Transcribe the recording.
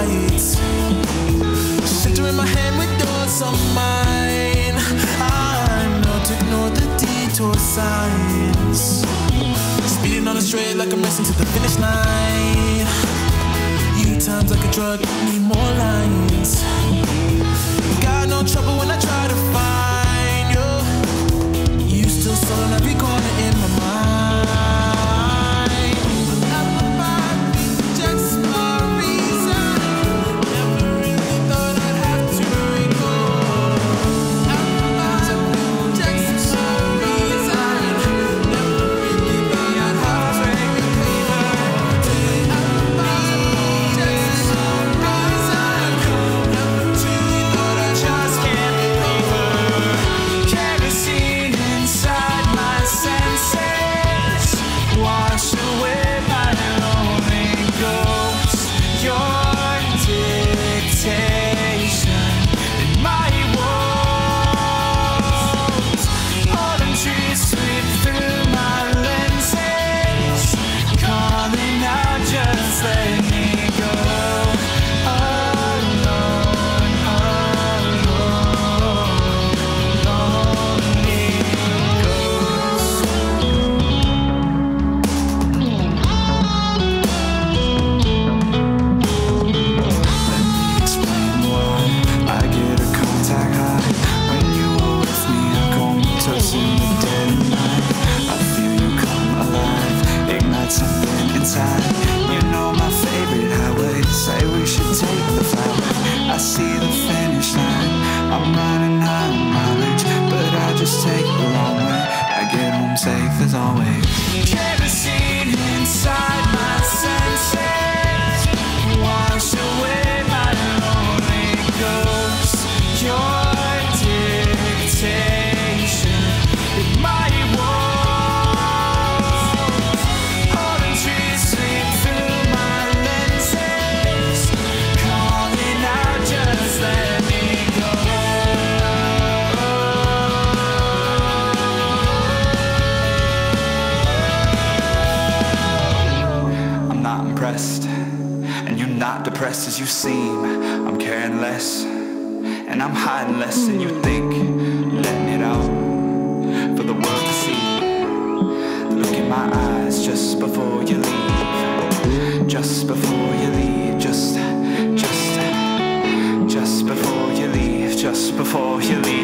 lights, shelter in my hand with yours on mine. I know to ignore the detour signs, speeding on a straight like I'm racing to the finish line. You times like a drug, need more lines. Got no trouble when I try to find you. You still sold on every corner in my mind. And you're not depressed as you seem. I'm caring less, and I'm hiding less than you think. Letting it out for the world to see. Look in my eyes just before you leave. Just before you leave. Just before you leave. Just before you leave.